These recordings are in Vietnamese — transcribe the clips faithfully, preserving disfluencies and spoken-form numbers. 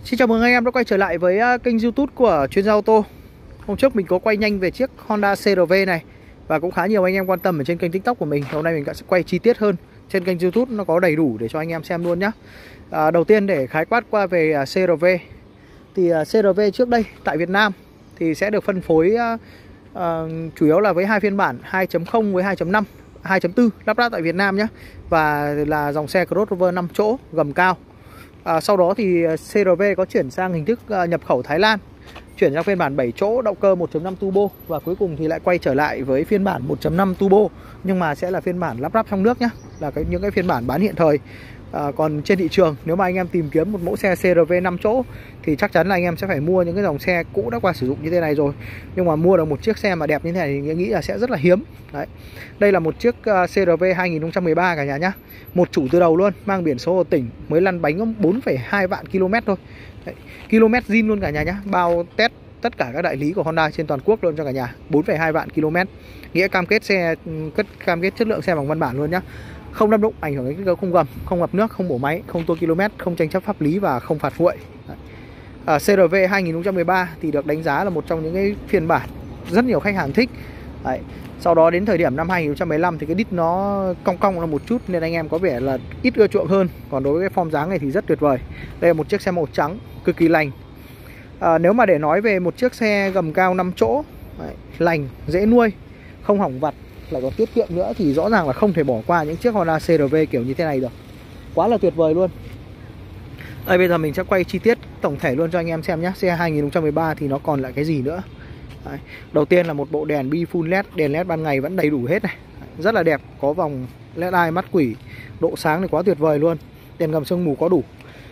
Xin chào mừng anh em đã quay trở lại với kênh YouTube của Chuyên Gia Ô Tô. Hôm trước mình có quay nhanh về chiếc Honda xê rờ vê này và cũng khá nhiều anh em quan tâm ở trên kênh TikTok của mình. Hôm nay mình sẽ quay chi tiết hơn trên kênh YouTube, nó có đầy đủ để cho anh em xem luôn nhé. à, Đầu tiên để khái quát qua về xê rờ vê thì xê rờ vê trước đây tại Việt Nam thì sẽ được phân phối uh, uh, chủ yếu là với hai phiên bản hai chấm không với hai chấm năm, hai chấm bốn lắp ráp tại Việt Nam nhé. Và là dòng xe crossover năm chỗ gầm cao. À, sau đó thì xê rờ vê có chuyển sang hình thức uh, nhập khẩu Thái Lan, chuyển sang phiên bản bảy chỗ động cơ một chấm năm turbo, và cuối cùng thì lại quay trở lại với phiên bản một chấm năm turbo, nhưng mà sẽ là phiên bản lắp ráp trong nước nhé, là cái, những cái phiên bản bán hiện thời. À, còn trên thị trường nếu mà anh em tìm kiếm một mẫu xe xê rờ vê năm chỗ thì chắc chắn là anh em sẽ phải mua những cái dòng xe cũ đã qua sử dụng như thế này rồi. Nhưng mà mua được một chiếc xe mà đẹp như thế này thì nghĩ là sẽ rất là hiếm. Đấy. Đây là một chiếc uh, xê rờ vê hai nghìn không trăm mười ba cả nhà nhá. Một chủ từ đầu luôn, mang biển số Hồ Tỉnh, mới lăn bánh bốn phẩy hai vạn km thôi. Đấy. Km zin luôn cả nhà nhá. Bao test tất cả các đại lý của Honda trên toàn quốc luôn cho cả nhà. bốn phẩy hai vạn km. Nghĩa cam kết xe, cam kết chất lượng xe bằng văn bản luôn nhá. Không đâm đụng, ảnh hưởng đến kết cấu không gầm, không ngập nước, không bổ máy, không tua km, không tranh chấp pháp lý và không phạt nguội. À, xê rờ vê hai nghìn không trăm mười ba thì được đánh giá là một trong những cái phiên bản rất nhiều khách hàng thích. Đấy. Sau đó đến thời điểm năm hai nghìn không trăm mười lăm thì cái đít nó cong cong là một chút nên anh em có vẻ là ít ưa chuộng hơn. Còn đối với cái form dáng này thì rất tuyệt vời. Đây là một chiếc xe màu trắng cực kỳ lành. À, nếu mà để nói về một chiếc xe gầm cao năm chỗ, đấy, lành, dễ nuôi, không hỏng vặt, lại còn tiết kiệm nữa thì rõ ràng là không thể bỏ qua những chiếc Honda xê rờ vê kiểu như thế này được. Quá là tuyệt vời luôn. Đây, bây giờ mình sẽ quay chi tiết tổng thể luôn cho anh em xem nhé. Xe hai nghìn không trăm mười ba thì nó còn lại cái gì nữa. Đấy. Đầu tiên là một bộ đèn bi full led, đèn led ban ngày vẫn đầy đủ hết này. Rất là đẹp, có vòng led eye mắt quỷ, độ sáng thì quá tuyệt vời luôn. Đèn gầm sương mù có đủ.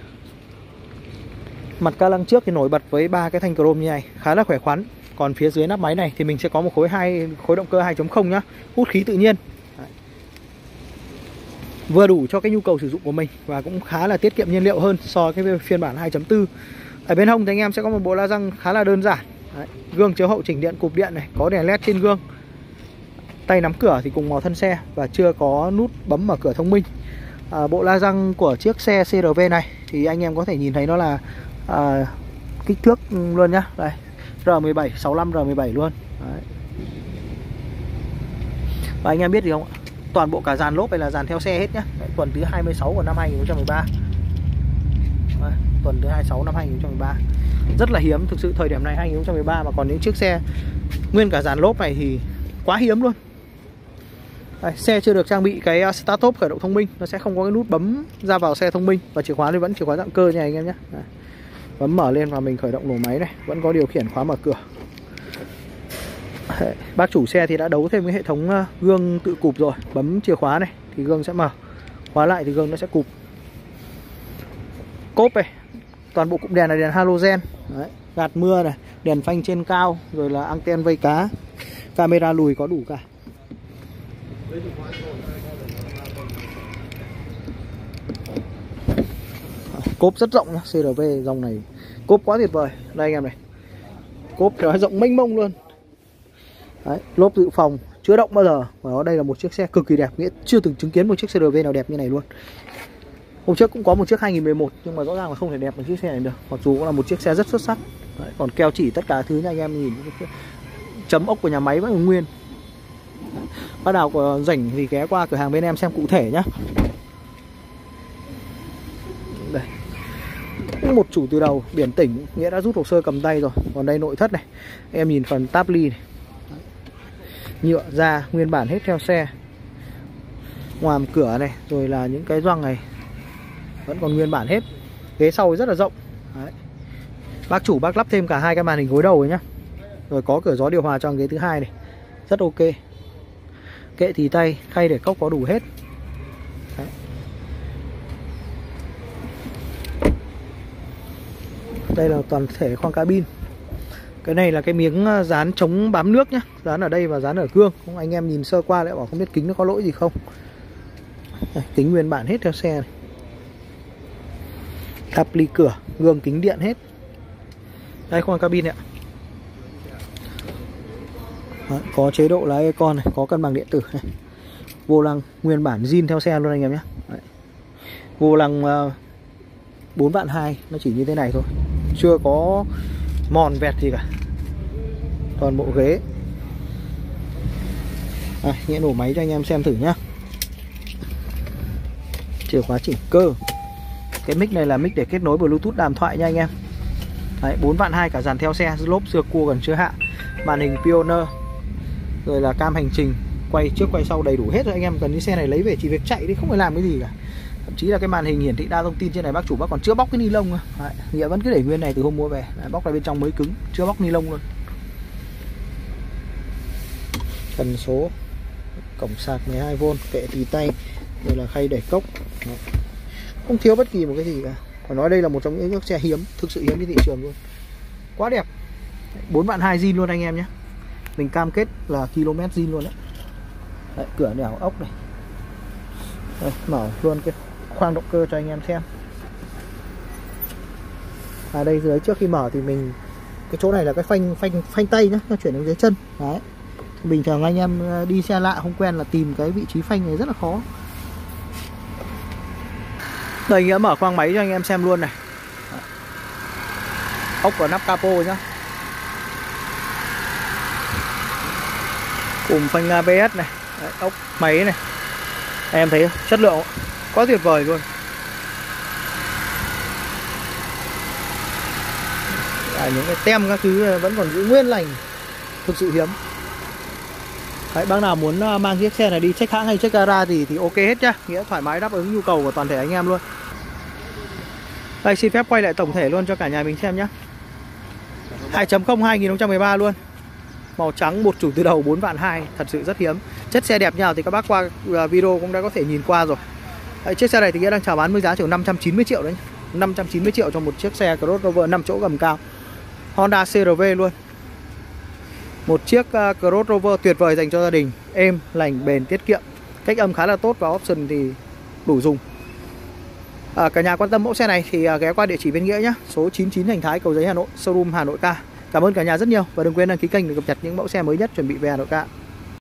Mặt ca lăng trước thì nổi bật với ba cái thanh chrome như này, khá là khỏe khoắn. Còn phía dưới nắp máy này thì mình sẽ có một khối hai khối động cơ hai chấm không nhá, hút khí tự nhiên. Đấy. Vừa đủ cho cái nhu cầu sử dụng của mình và cũng khá là tiết kiệm nhiên liệu hơn so với cái phiên bản hai chấm bốn. Ở bên hông thì anh em sẽ có một bộ la răng khá là đơn giản. Đấy. Gương chiếu hậu chỉnh điện cụp điện này, có đèn led trên gương. Tay nắm cửa thì cùng màu thân xe và chưa có nút bấm mở cửa thông minh. À, bộ la răng của chiếc xe xê rờ vê này thì anh em có thể nhìn thấy nó là à, kích thước luôn nhá. Đây, R mười bảy, sáu mươi lăm R mười bảy luôn. Đấy. Và anh em biết gì không ạ? Toàn bộ cả dàn lốp này là dàn theo xe hết nhá. Đấy, tuần thứ hai mươi sáu của năm hai nghìn không trăm mười ba. Đấy, tuần thứ hai mươi sáu năm hai nghìn không trăm mười ba. Rất là hiếm, thực sự thời điểm này hai nghìn không trăm mười ba mà còn những chiếc xe nguyên cả dàn lốp này thì quá hiếm luôn. Đấy, xe chưa được trang bị cái start top khởi động thông minh, nó sẽ không có cái nút bấm ra vào xe thông minh, và chìa khóa thì vẫn chìa khóa dạng cơ như này anh em nhé. Đấy. Bấm mở lên và mình khởi động nổ máy này, vẫn có điều khiển khóa mở cửa. Đấy. Bác chủ xe thì đã đấu thêm cái hệ thống gương tự cụp rồi, bấm chìa khóa này thì gương sẽ mở, khóa lại thì gương nó sẽ cụp. Cốp này, toàn bộ cụm đèn là đèn halogen. Đấy. Gạt mưa này, đèn phanh trên cao, rồi là anten vây cá, camera lùi có đủ cả. Cốp rất rộng nhá, xê rờ vê dòng này cốp quá tuyệt vời. Đây anh em này, cốp thì nó rộng mênh mông luôn. Đấy, lốp dự phòng chứa động bao giờ. Và đó, đây là một chiếc xe cực kỳ đẹp, nghĩa chưa từng chứng kiến một chiếc xê rờ vê nào đẹp như này luôn. Hôm trước cũng có một chiếc hai nghìn mười một nhưng mà rõ ràng là không thể đẹp bằng chiếc xe này được, mặc dù cũng là một chiếc xe rất xuất sắc. Đấy, còn keo chỉ tất cả thứ nha anh em nhìn, chấm ốc của nhà máy vẫn còn nguyên. Bắt đầu có rảnh thì ghé qua cửa hàng bên em xem cụ thể nhá. Đây, một chủ từ đầu, biển tỉnh, nghĩa đã rút hồ sơ cầm tay rồi. Còn đây nội thất này, em nhìn phần táp ly này, nhựa da nguyên bản hết theo xe. Ngoàm cửa này, rồi là những cái gioăng này vẫn còn nguyên bản hết. Ghế sau rất là rộng. Đấy. Bác chủ bác lắp thêm cả hai cái màn hình gối đầu rồi nhá. Rồi có cửa gió điều hòa cho ghế thứ hai này, rất ok. Kệ thì tay, khay để cốc có đủ hết. Đấy. Đây là toàn thể khoang cabin. Cái này là cái miếng dán chống bám nước nhá, dán ở đây và dán ở gương. Không, anh em nhìn sơ qua lại bảo không biết kính nó có lỗi gì không. Đây, kính nguyên bản hết theo xe này. Tắp ly cửa, gương kính điện hết. Đây khoang cabin này ạ. Đấy, có chế độ lái Econ này, có cân bằng điện tử này. Vô lăng nguyên bản zin theo xe luôn anh em nhé. Đấy. Vô lăng uh, bốn vạn hai, nó chỉ như thế này thôi, chưa có mòn vẹt gì cả, toàn bộ ghế. À, nghĩa nổ máy cho anh em xem thử nhá. Chìa khóa chỉnh cơ. Cái mic này là mic để kết nối Bluetooth đàm thoại nha anh em. Đấy, bốn vạn hai cả dàn theo xe, lốp xưa cua gần chưa hạ, màn hình Pioneer, rồi là cam hành trình, quay trước quay sau đầy đủ hết rồi. Anh em cần cái xe này lấy về chỉ việc chạy đi, không phải làm cái gì cả. Thậm chí là cái màn hình hiển thị đa thông tin trên này bác chủ bác còn chưa bóc cái ni lông. Đấy, nghĩa vẫn cứ để nguyên này từ hôm mua về. Đấy, bóc ra bên trong mới cứng, chưa bóc ni lông luôn. Cần số, cổng sạc mười hai vôn, kệ tì tay, rồi là khay đẩy cốc. Đấy, không thiếu bất kỳ một cái gì cả. Phải nói đây là một trong những chiếc xe hiếm, thực sự hiếm trên thị trường luôn. Quá đẹp. bốn vạn hai zin luôn anh em nhé. Mình cam kết là km zin luôn đấy. Đấy, cửa nẻo ốc này. Đây, mở luôn cái khoang động cơ cho anh em xem. À đây dưới trước khi mở thì mình, cái chỗ này là cái phanh phanh phanh tay nhá, nó chuyển đến dưới chân. Đấy. Bình thường anh em đi xe lạ không quen là tìm cái vị trí phanh này rất là khó. Đây nghĩa mở khoang máy cho anh em xem luôn này. Ốc và nắp capo nhá. Cùng phanh a bê ét này. Đấy, ốc máy này. Anh em thấy không? Chất lượng quá tuyệt vời luôn. À, những cái tem các thứ vẫn còn giữ nguyên lành, thực sự hiếm. Đấy, bác nào muốn mang chiếc xe này đi check hãng hay check gara thì thì ok hết nhá, nghĩa thoải mái đáp ứng nhu cầu của toàn thể anh em luôn. Đây, xin phép quay lại tổng thể luôn cho cả nhà mình xem nhá. hai chấm không hai nghìn không trăm mười ba luôn. Màu trắng, một chủ từ đầu, bốn vạn hai, thật sự rất hiếm. Chất xe đẹp nhau thì các bác qua video cũng đã có thể nhìn qua rồi. Đấy, chiếc xe này thì nghĩa đang chào bán với giá chỉ năm trăm chín mươi triệu đấy. năm trăm chín mươi triệu cho một chiếc xe crossover năm chỗ gầm cao. Honda xê rờ vê luôn. Một chiếc uh, crossover tuyệt vời dành cho gia đình, êm, lành, bền, tiết kiệm. Cách âm khá là tốt và option thì đủ dùng. À, cả nhà quan tâm mẫu xe này thì uh, ghé qua địa chỉ bên Nghĩa nhé. Số chín mươi chín Thành Thái, Cầu Giấy, Hà Nội, showroom Hà Nội Ca. Cảm ơn cả nhà rất nhiều và đừng quên đăng ký kênh để cập nhật những mẫu xe mới nhất chuẩn bị về Hà Nội Ca.